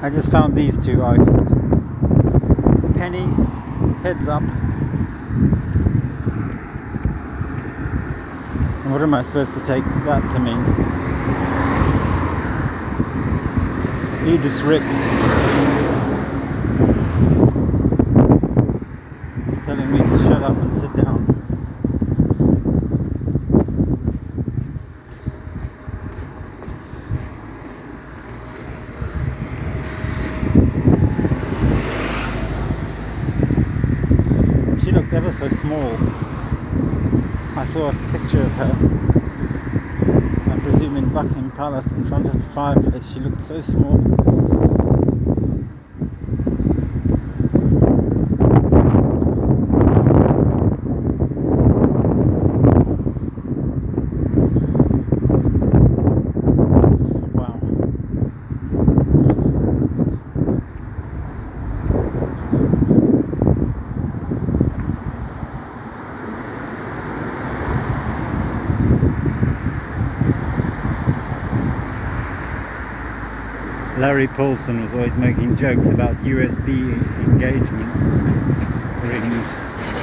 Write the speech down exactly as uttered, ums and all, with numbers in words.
I just found these two items. Penny, heads up. And what am I supposed to take that to mean? Edith Ricks is telling me to shut up and sit down. She looked ever so small. I saw a picture of her, I presume in Buckingham Palace, in front of the fireplace. She looked so small. Larry Paulson was always making jokes about U S B engagement rings.